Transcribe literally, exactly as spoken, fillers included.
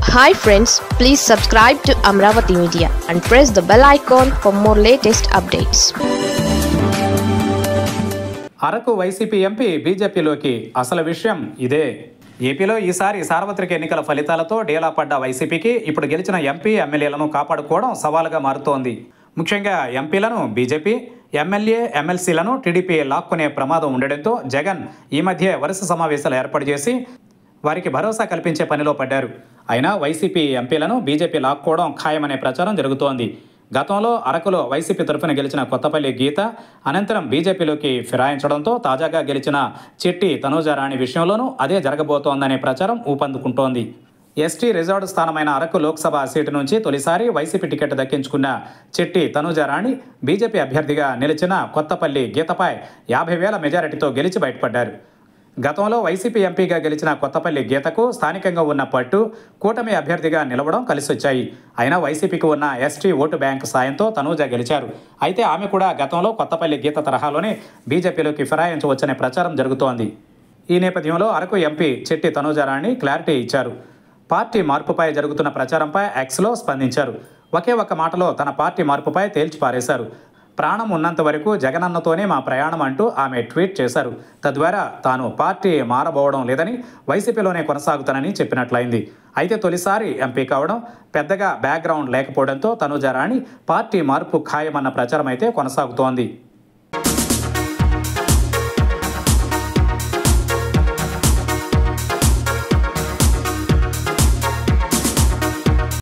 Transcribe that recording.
Hi friends, please subscribe to Amravati Media and press the bell icon for more latest updates. Araku YCP MP బీజేపీలోకి అసలు విషయం ఇదే. ఏపీలో ఈసారి సార్వత్రిక ఎన్నికల ఫలితాలతో డేలా పడ్డ వైసీపీకి ఇప్పుడు గెలిచిన ఎంపీ ఎమ్మెల్యేలను కాపాడుకోవడం సవాలుగా మారుతోంది. ముఖ్యంగా ఎంపీలను బీజేపీ, ఎమ్మెల్యే ఎమ్మెల్సీలను టీడీపీ లాక్కునే ప్రమాదం ఉండడంతో జగన్ ఈ మధ్య వరుస సమావేశాలు ఏర్పాటు చేసి వారికి భరోసా కల్పించే పనిలో పడ్డారు. అయినా వైసీపీ ఎంపీలను బీజేపీ లాక్కోవడం ఖాయమనే ప్రచారం జరుగుతోంది. గతంలో అరకులో వైసీపీ తరఫున గెలిచిన కొత్తపల్లి గీత అనంతరం బీజేపీలోకి ఫిరాయించడంతో తాజాగా గెలిచిన చెట్టి తనూజారాణి విషయంలోనూ అదే జరగబోతోందనే ప్రచారం ఊపందుకుంటోంది. ఎస్టీ రిజర్వ్డ్ స్థానమైన అరకు లోక్సభ సీటు నుంచి తొలిసారి వైసీపీ టికెట్ దక్కించుకున్న చెట్టి తనూజారాణి బీజేపీ అభ్యర్థిగా నిలిచిన కొత్తపల్లి గీతపై యాభై వేల మెజారిటీతో గెలిచి బయటపడ్డారు. గతంలో వైసీపీ ఎంపీగా గెలిచిన కొత్తపల్లి గీతకు స్థానికంగా ఉన్న పట్టు కూటమి అభ్యర్థిగా నిలవడం కలిసొచ్చాయి. అయినా వైసీపీకి ఉన్న ఎస్టీ ఓటు బ్యాంకు సాయంతో తనూజ గెలిచారు. అయితే ఆమె కూడా గతంలో కొత్తపల్లి గీత తరహాలోనే బీజేపీలోకి ఫిరాయించవచ్చనే ప్రచారం జరుగుతోంది. ఈ నేపథ్యంలో అరకు ఎంపీ చెట్టి తనూజారాణి క్లారిటీ ఇచ్చారు. పార్టీ మార్పుపై జరుగుతున్న ప్రచారంపై ఎక్స్లో స్పందించారు. ఒకే ఒక్క మాటలో తన పార్టీ మార్పుపై తేల్చిపారేశారు. ప్రాణం ఉన్నంత వరకు జగనన్నతోనే మా ప్రయాణం అంటూ ఆమె ట్వీట్ చేశారు. తద్వారా తాను పార్టీ మారబోవడం లేదని, వైసీపీలోనే కొనసాగుతానని చెప్పినట్లయింది. అయితే తొలిసారి ఎంపీ కావడం, పెద్దగా బ్యాక్గ్రౌండ్ లేకపోవడంతో తనూజారాణి పార్టీ మార్పు ఖాయమన్న ప్రచారం అయితే కొనసాగుతోంది.